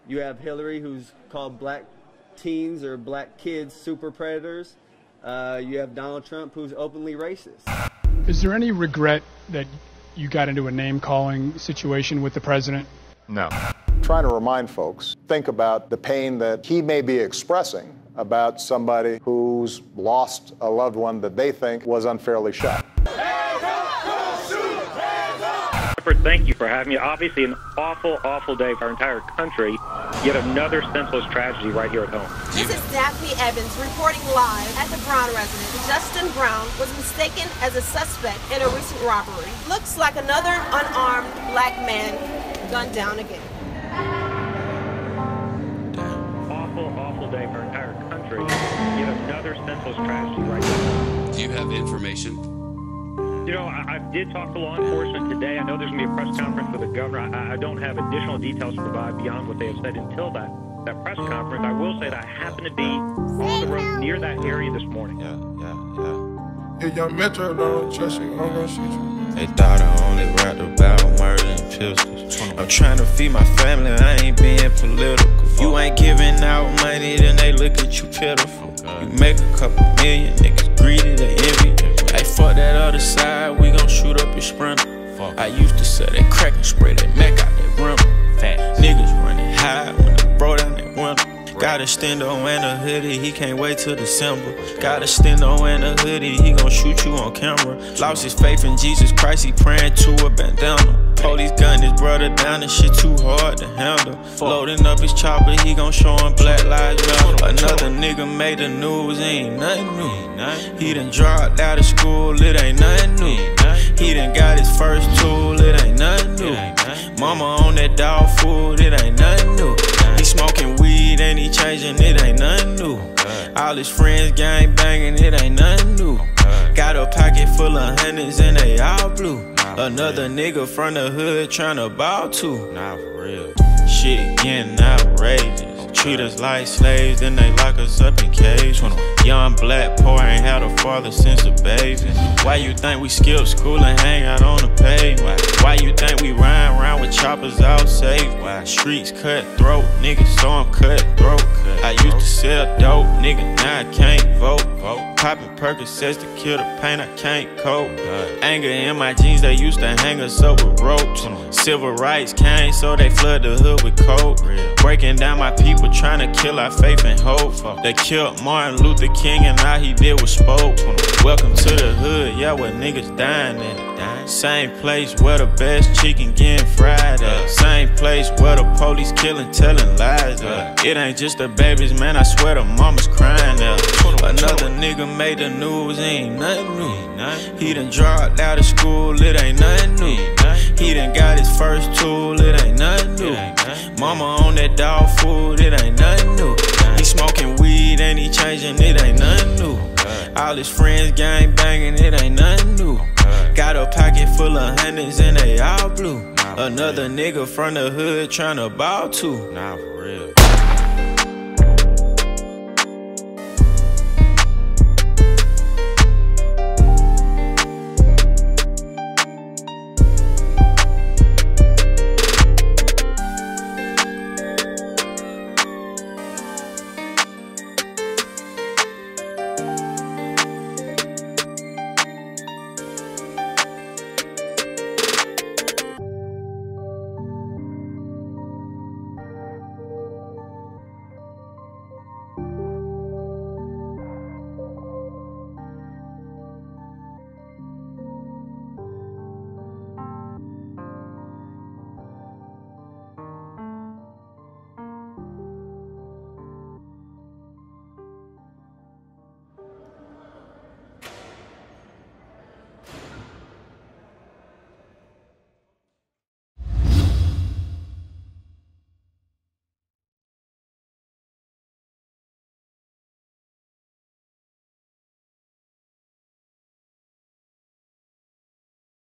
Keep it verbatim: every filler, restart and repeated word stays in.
You have Hillary, who's called black teens or black kids super predators. Uh, you have Donald Trump, who's openly racist. Is there any regret that you got into a name-calling situation with the president? No. Trying to remind folks, think about the pain that he may be expressing about somebody who's lost a loved one that they think was unfairly shot. Thank you for having me. Obviously an awful, awful day for our entire country. Yet another senseless tragedy right here at home. This is Daphne Evans reporting live at the Brown residence. Justin Brown was mistaken as a suspect in a recent robbery. Looks like another unarmed black man gunned down again. Awful, awful day for our entire country. Yet another senseless tragedy right here. Do you have information? You know, I, I did talk to law enforcement today. I know there's going to be a press conference with the governor. I, I don't have additional details to provide beyond what they have said until that, that press conference. I will say that I happen to be on the road near that area this morning. Yeah, yeah, yeah. Hey, young Metro, don't trust you. I'm gonna shoot you. They thought I only rapped about murder and pistols. I'm trying to feed my family, I ain't being political. You ain't giving out money, then they look at you pitiful. You make a couple million, niggas greedy, they envy. Hey, fuck that other side, we gon' shoot up your sprinter. I used to sell that crack and spray that Mac out that rim. Fat niggas running high when I brought down that window. Got a stendo and a hoodie, he can't wait till December. Got a stendo and a hoodie, he gon' shoot you on camera. Lost his faith in Jesus Christ, he praying to a bandana. Police gun his brother down, and shit too hard to handle. Loading up his chopper, he gon' show him Black Lives Matter. Another nigga made the news, ain't nothing new. He done dropped out of school, it ain't nothing new. He done got his first tool, it ain't nothing new. Mama on that dog food, it ain't nothing new. He smoking weed and he changing, it ain't nothing new. All his friends gang banging, it ain't nothing new. Got a pocket full of hundreds and they all blue. Another nigga from the hood tryna ball too. Nah, for real. Shit getting outrageous. Treat us like slaves, then they lock us up in cages. Young black poor ain't had a father since a baby. Why you think we skip school and hang out on the pavement? Why you think we ride around with choppers out safe? Why streets cutthroat, niggas so I'm cutthroat. I used to sell dope, nigga, now I can't vote. Popping Percocets to kill the pain, I can't cope. Anger in my jeans, they used to hang us up with ropes. Civil rights came, so they flood the hood with coke. Breaking down my people, trying to kill our faith and hope. They killed Martin Luther King and all he did was spoke. Welcome to the hood, yeah, where niggas dying at. Same place where the best chicken getting fried at. Same place where the police killing, telling lies at. It ain't just the babies, man, I swear the mama's crying at. Another nigga made the news, ain't nothing new. He done dropped out of school, it ain't nothing new. He done got his first tool, it ain't nothing new. Mama on that dog food, it ain't nothing new. He smoking weed and he changing, it ain't nothing new. All his friends gang banging, it ain't nothing new. Got a pocket full of hundreds and they all blue. Another nigga from the hood tryna ball too. Nah, for real.